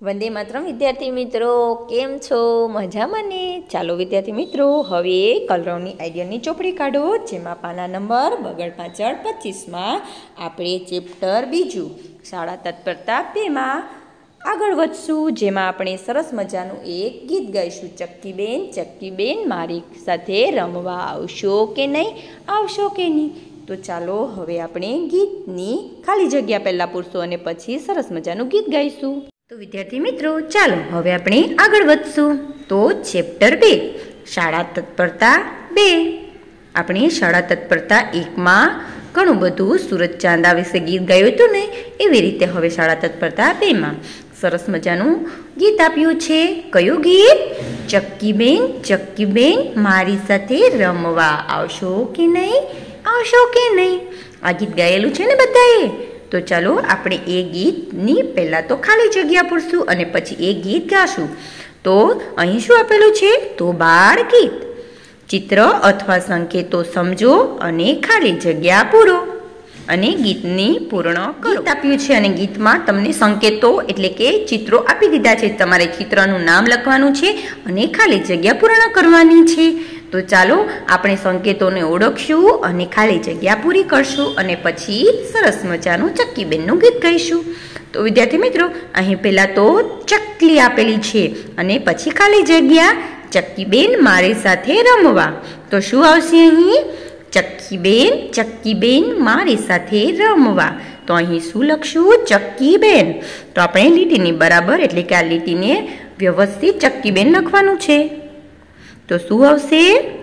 વંદે માતરમ વિદ્યાર્થી મિત્રો, કેમ છો? મજામાં ને? ચાલો વિદ્યાર્થી મિત્રો, હવે કલરવની આઈડિયાની ચોપડી કાઢો, જેમાં પાના નંબર બગડ પાછળ 25માં આપણે ચેપ્ટર બીજું શાળા તત્પરતા 2માં આગળ વધશું, જેમાં આપણે સરસ મજાનું એક ગીત ગાઈશું. ચક્કીબેન મારી સાથે રમવા આવશો કે નહીં? આવશો કે નહીં? તો ચાલો હવે આપણે ગીતની ખાલી જગ્યા પહેલાં પૂરશું અને પછી સરસ મજાનું ગીત ગાઈશું. તો વિદ્યાર્થી મિત્રો, ચાલો હવે આપણે આગળ વધશું. તો ચેપ્ટર 2 શાળા તત્પરતા 2. આપણે શાળા તત્પરતા 1માં ઘણું બધું સૂરજ ચાંદા વિશે ગીત ગાયું હતું ને, એવી રીતે હવે શાળા તત્પરતા 2માં સરસ મજાનું ગીત આપ્યું છે. કયું ગીત? ચક્કીબેન મારી સાથે રમવા આવશો કે નહીં? આવશો કે નહીં? આ ગીત ગાયેલું છે ને બધાએ? તો ચાલો આપણે એ ગીતની પહેલાં તો ખાલી જગ્યા પૂરશું અને પછી એ ગીત ગાશું. તો અહીં શું આપેલું છે? તો બાળ ગીત. ચિત્ર અથવા સંકેતો સમજો અને ખાલી જગ્યા પૂરો અને ગીતની પૂર્ણ કરો. ગીત આપ્યું છે અને ગીતમાં તમને સંકેતો એટલે કે ચિત્રો આપી દીધા છે. તમારે ચિત્રનું નામ લખવાનું છે અને ખાલી જગ્યા પૂર્ણ કરવાની છે. તો ચાલો આપણે સંકેતોને ઓળખશું અને ખાલી જગ્યા પૂરી કરશું અને પછી સરસ મજાનું ચક્કીબેનનું ગીત ગાઈશું. તો વિદ્યાર્થી મિત્રો, અહીં પહેલાં તો ચકલી આપેલી છે અને પછી ખાલી જગ્યા ચક્કીબેન મારી સાથે રમવા. તો શું આવશે અહીં? ચક્કીબેન મારી સાથે રમવા. તો અહીં શું લખશું? ચક્કીબેન. તો આપણે લીટીની બરાબર એટલે કે આ લીટીને વ્યવસ્થિત ચક્કીબેન લખવાનું છે. તો શું આવશે?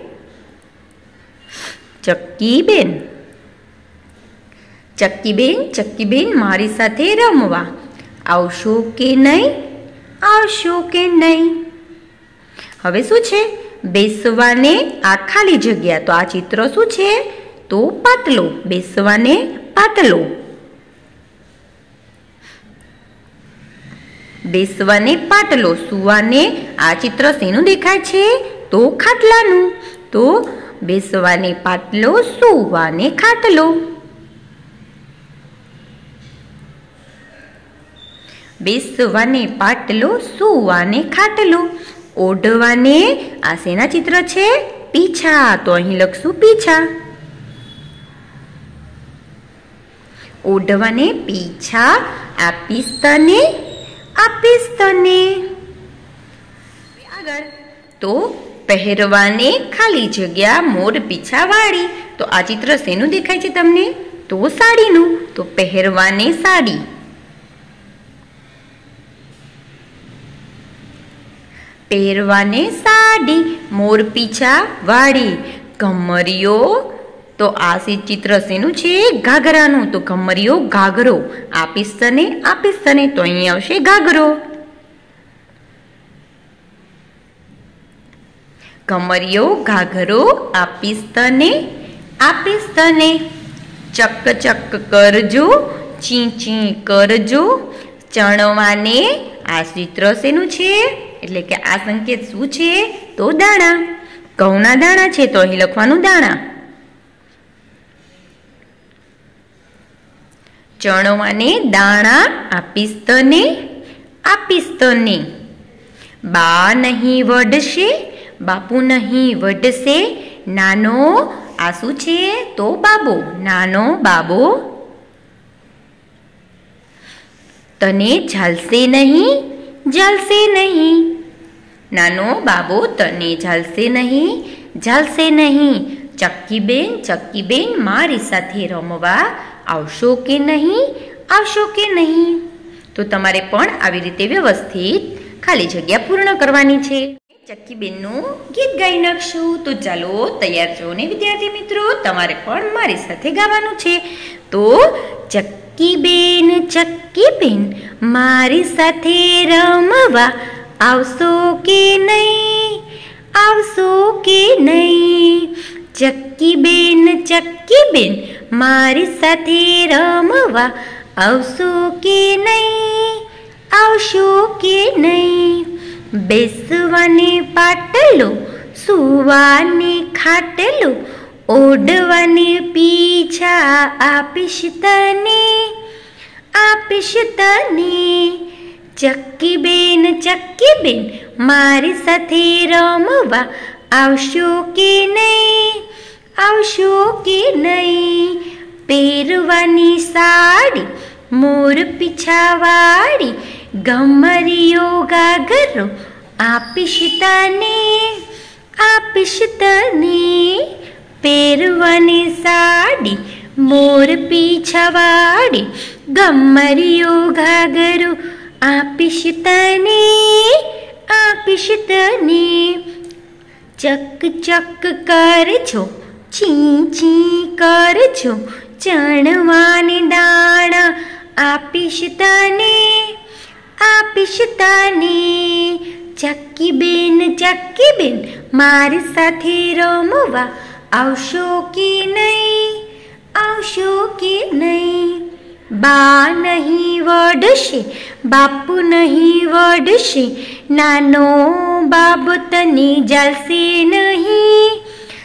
ચક્કીબેન મારી સાથે રમવા આવશો કે નહીં? આવશો કે નહીં? હવે શું છે? બેસવાને આ ખાલી જગ્યા. તો આ ચિત્ર શું છે? તો પાટલો. બેસવાને પાટલો. બેસવાને પાટલો. સુવાને આ ચિત્ર શેનું દેખાય છે? તો ખાટલાનું. તો બેસવાને પાટલો, સુવાને ખાટલો. બેસવાને પાટલો, સુવાને ખાટલો. ઓઢવાને આ શેના ચિત્ર છે? પીછા. તો અહીં લખશું પીછા. ઓઢવાને પીછા, આપીશ તને આગળ. તો પહેરવાને ખાલી જગ્યા મોર પીછા વાળી. તો આ ચિત્ર શેનું દેખાય છે તમને? તો સાડીનું. તો પહેરવાને સાડી. પહેરવાને સાડી, મોર પીછા વાળી. ઘમરીઓ. તો આ ચિત્ર શેનું છે? ઘાઘરાનું. તો ઘમરીઓ ઘાઘરો. આપીશ તને. તો અહીં આવશે ઘાઘરો. ઘમરીઓ ઘાઘરો, આપીશ તને. ચક કરજો, ચી કરજો. ચણવાને આ ચિત્ર શેનું છે? એટલે કે આ સંકેત શું છે? તો દાણા. ઘઉંના દાણા છે તો અહીં લખવાનું દાણા. ચણવાને દાણા, આપીશ તને. બા નહીં વઢશે, બાપુ નહીં વઢશે. નાનો આ શું છે? તો બાબો. નાનો બાબો. તને ઝાલશે નહીં. નાનો બાબો તને ઝાલશે નહીં. ચક્કીબેન મારી સાથે રમવા આવશો કે નહીં? તો તમારે પણ આવી રીતે વ્યવસ્થિત ખાલી જગ્યા પૂર્ણ કરવાની છે. ચક્કીબેનનું ગીત ગાઈ નાખશું. તો ચાલો તૈયાર છો ને વિદ્યાર્થી મિત્રો? તમારે પણ મારી સાથે ગાવાનું છે. તો ચક્કીબેન મારી સાથે રમવા આવશો કે નહીં? ચક્કીબેન મારી સાથે રમવા આવશો કે નહીં? બેસવાને પાટલો, સુવાને ખાટલો. ઓઢવાને પીછા, આપીશ તને. ચક્કી બેન મારી સાથે રમવા આવશો કે નહીં? આવશો કે નહીં? પહેરવાની સાડી મોર પીછાવાળી, ગમરીઓ ગાગરો આપીશ તને પહેરવાની સાડી મોર પીછાવાળી, ગમરીઓ ગાગરો આપીશ તને ચક ચક કરજો, ચી ચી કરજો, ચણવાની દાણા આપીશ તને ચક્કી બેન મારી સાથે રમવા આવશો કે નહીં? આવશો કે નહીં? બા નહીં વડશે, બાપુ નહીં વડશે, નાનો બાબો તને જાલશે નહીં.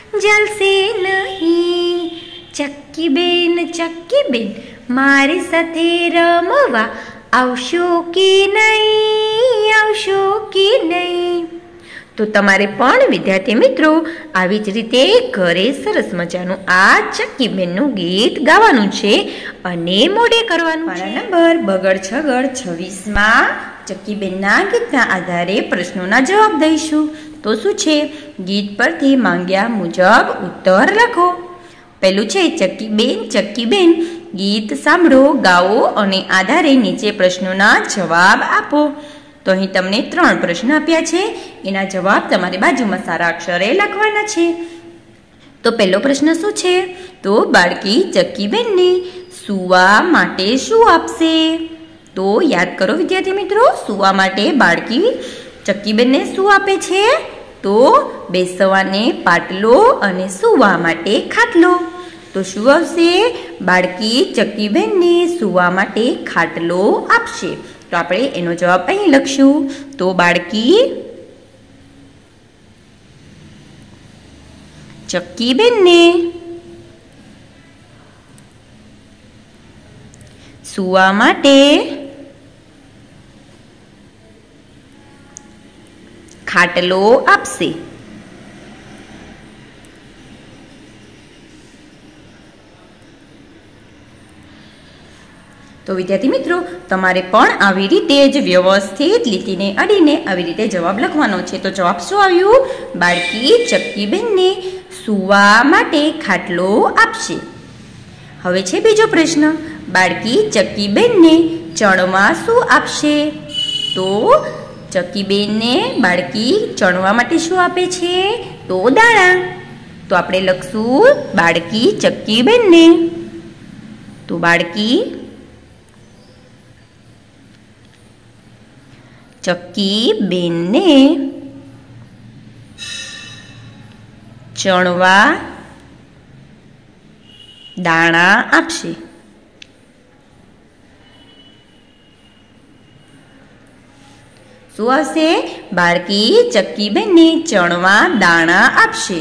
ચક્કી બેન મારી સાથે રમવા આવશો કે નહીં? આવશો કે નહીં? તો તમારે પણ વિદ્યાર્થી મિત્રો આવી જ રીતે ઘરે સરસ મજાનું આ ચક્કી બેનનું ગીત ગાવાનું છે અને મોઢે કરવાનું છે. નંબર બગડ છગડ 26માં ચક્કી બેનના ગીતના આધારે પ્રશ્નોના જવાબ દઈશું. તો શું છે? ગીત પરથી માંગ્યા મુજબ ઉત્તર લખો. પહેલું છે ચક્કી બેન ગીત સાંભળો, ગાઓ અને આધારે નીચે પ્રશ્નોના જવાબ આપો. તો અહીં તમને 3 પ્રશ્ન આપ્યા છે, એના જવાબ તમારે બાજુમાં સારા અક્ષરે લખવાના છે. તો પહેલો પ્રશ્ન શું છે? તો બાળકી ચક્કી બેનને સૂવા માટે શું આપશે? તો યાદ કરો વિદ્યાર્થી મિત્રો, સૂવા માટે બાળકી ચક્કી બેનને શું આપે છે? તો બેસવાને પાટલો અને સૂવા માટે ખાટલો. તો શું આવશે? બાળકી ચક્કી બેનને સૂવા માટે ખાટલો આપશે. તો આપણે એનો જવાબ અહીં લખશું. તો બાળકી ચક્કી બેનને સૂવા માટે ખાટલો આપશે. તો વિદ્યાર્થી મિત્રો તમારે પણ આવી રીતે જ વ્યવસ્થિત લીટીને અડીને આવી રીતે જવાબ લખવાનો છે. તો જવાબ શું આવ્યું? બાળકી ચક્કી બેનને સૂવા માટે ખાટલો આપશે. હવે છે બીજો પ્રશ્ન, બાળકી ચક્કી બેનને ચણવા શું આપશે? તો ચક્કી બેનને બાળકી ચણવા માટે શું આપે છે? તો દાણા. તો આપણે લખશું બાળકી ચક્કી બેનને. તો બાળકી ચક્કી બેનને ચણવા દાણા આપશે. શું આવશે? બાળકી ચક્કી બેનને ચણવા દાણા આપશે.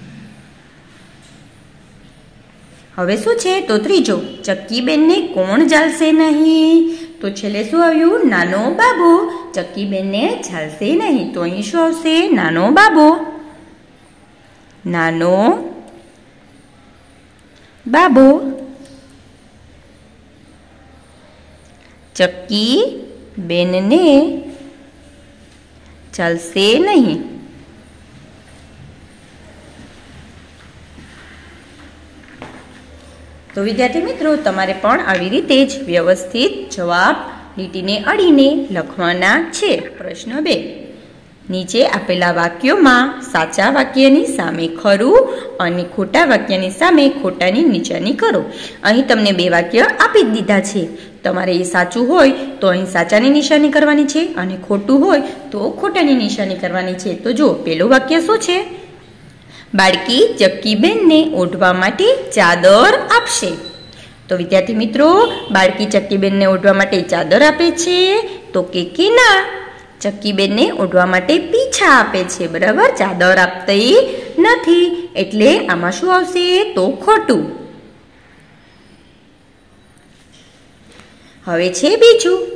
હવે શું છે? તો ત્રીજો, ચક્કી બેનને કોણ ઝાલશે નહીં? તો છેલ્લે શું આવ્યું? નાનો બાબો. ચક્કી બેનને ઝાલશે નહીં. તો અહીં શું આવશે? નાનો બાબો. નાનો બાબો ચક્કી બેનને ચાલશે નહીં. તો વિદ્યાર્થી મિત્રો તમારે પણ આવી રીતે જ વ્યવસ્થિત જવાબ લીટીને અડીને લખવાના છે. પ્રશ્ન 2, નીચે આપેલા વાક્યોમાં સાચા વાક્યની સામે ખરું અને ખોટા વાક્યની સામે ખોટાની નિશાની કરો. અહીં તમને 2 વાક્ય આપી દીધા છે. તમારે એ સાચું હોય તો અહીં સાચાની નિશાની કરવાની છે અને ખોટું હોય તો ખોટાની નિશાની કરવાની છે. તો જો પેલું વાક્ય શું છે? બાળકી ચક્કી બેનને ઓઢવા માટે ચાદર આપશે. તો વિદ્યાર્થી મિત્રો બાળકી ચક્કી બેનને ઓઢવા માટે ચાદર આપે છે? તો કે ના, ચક્કી બેનને ઓઢવા માટે પીછા આપે છે. બરાબર, ચાદર આપતી નથી. એટલે આમાં શું આવશે? તો ખોટું. હવે છે બીજું,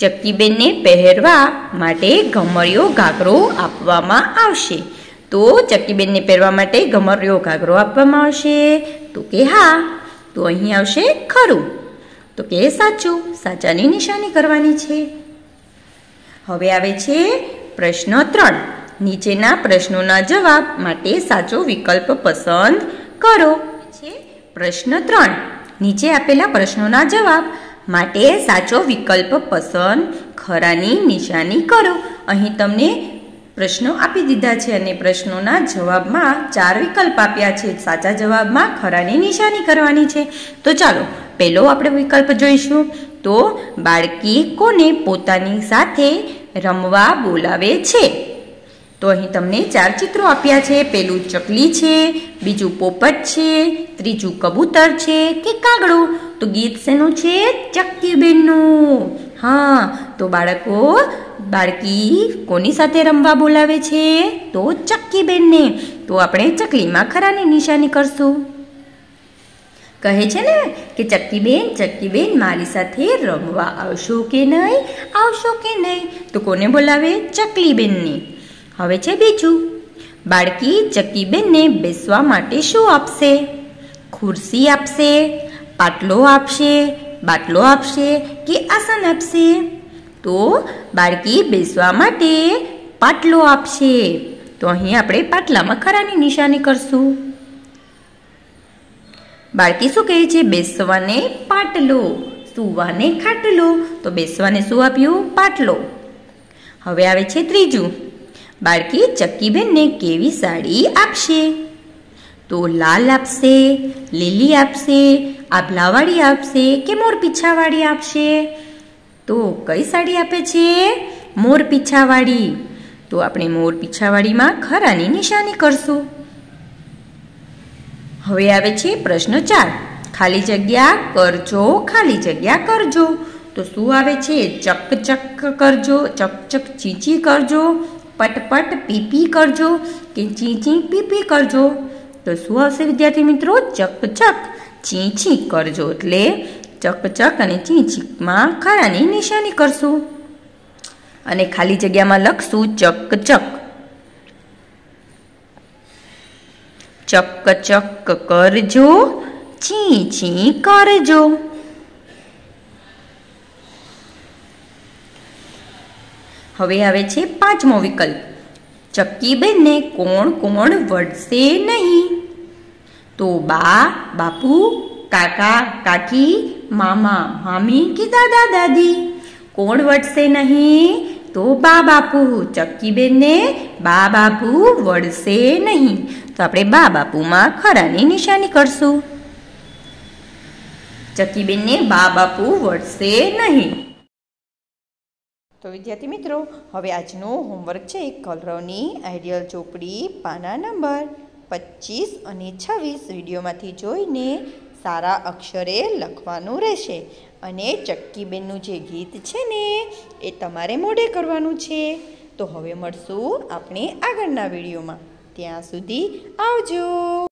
ચક્કીબેનને પહેરવા માટે ઘમરિયો ઘાઘરો આપવામાં આવશે. તો ચક્કીબેનને પહેરવા માટે ઘમરિયો ઘાઘરો આપવામાં આવશે? તો કે હા. તો અહીં આવશે ખરું. તો કે સાચું. સાચાની નિશાની કરવાની છે. હવે આવે છે પ્રશ્ન 3. નીચેના પ્રશ્નોના જવાબ માટે સાચો વિકલ્પ પસંદ કરો. પ્રશ્ન 3. નીચે આપેલા પ્રશ્નોના જવાબ માટે સાચો વિકલ્પ પસંદ ખરાની નિશાની કરો. અહીં તમને પ્રશ્નો આપી દીધા છે અને પ્રશ્નોના જવાબમાં 4 વિકલ્પ આપ્યા છે. સાચા જવાબમાં ખરાની નિશાની કરવાની છે. તો ચાલો પહેલો આપણે વિકલ્પ જોઈશું. તો બાળકી કોને પોતાની સાથે રમવા બોલાવે છે? તો અહીં તમને 4 ચિત્રો આપ્યા છે. પહેલું ચકલી છે, બીજું પોપટ છે, ત્રીજું કબૂતર છે કે કાગડો? તો ગીત શેનું છે? ચક્કીબેનનું. હા, તો બાળકી કોની સાથે રમવા બોલાવે છે? તો ચક્કીબેનને. તો આપણે ચકલીમાં ખરાની નિશાની કરશું. કહે છે ને કે ચક્કીબેન મારી સાથે રમવા આવશો કે નહીં? આવશો કે નહીં? તો કોને બોલાવે? ચકલીબેનને. હવે છે બીજું. બાળકી ચક્કીબેનને બેસવા માટે શું આપશે? ખુરશી આપશે, પાટલો આપશે, બાટલો આપશે કે આસન આપશે? તો બાળકી બેસવા માટે પાટલો આપશે. તો અહીં આપણે પાટલામાં ખરાની નિશાની કરશું. બાળકી શું કહે છે? બેસવાને પાટલો, સૂવાને ખાટલો. તો બેસવાને શું આપ્યું? પાટલો. હવે આવે છે ત્રીજું. બાળકી ચક્કીબેનને કેવી સાડી આપશે? તો લાલ આપશે, લીલી આપશે, આભલાવાળી આપશે કે મોરપીંછાવાળી આપશે? તો કઈ સાડી આપે છે? મોરપીંછાવાળી. તો આપણે મોરપીંછાવાળીમાં ખરાની નિશાની કરશું. હવે આવે છે પ્રશ્ન 4. ખાલી જગ્યા કરજો, ખાલી જગ્યા કરજો. તો શું આવે છે? ચક ચક કરજો, ચક ચક ચીચી કરજો, પટ પટ પીપી કરજો કે ચી ચી પીપી કરજો? તો શું આવશે વિદ્યાર્થી મિત્રો? ચક ચક ચી ચી કરજો. એટલે ચક ચક અને ચી ચીમાં ખરાની નિશાની કરશું. અને ખાલી જગ્યામાં લખશું ચક ચક. ચક ચક કરજો, ચી ચી કરજો. હવે આવે છે 5મો વિકલ્પ. ચક્કીબેનને કોણ વઢશે નહીં? તો બા, બાપુ, કાકા, કાકી, મામા, મામી કે દાદા, દાદી? કોણ વઢશે નહીં? તો બા, બાપુ. ચક્કીબેનને બા, બાપુ વઢશે નહીં. તો આપણે બા, બાપુમાં ખરાની નિશાની કરશું. ચક્કીબેનને બા, બાપુ વઢશે નહીં. તો વિદ્યાર્થી મિત્રો, હવે આજનો હોમવર્ક છે કલરવની આઈડિયલ ચોપડી પાના નંબર 25 અને 26 વિડીયોમાંથી જોઈને સારા અક્ષરે લખવાનું રહેશે. અને ચક્કીબેનનું જે ગીત છે ને એ તમારે મોઢે કરવાનું છે. તો હવે મળશું આપણે આગળના વિડીયોમાં. ત્યાં સુધી આવજો.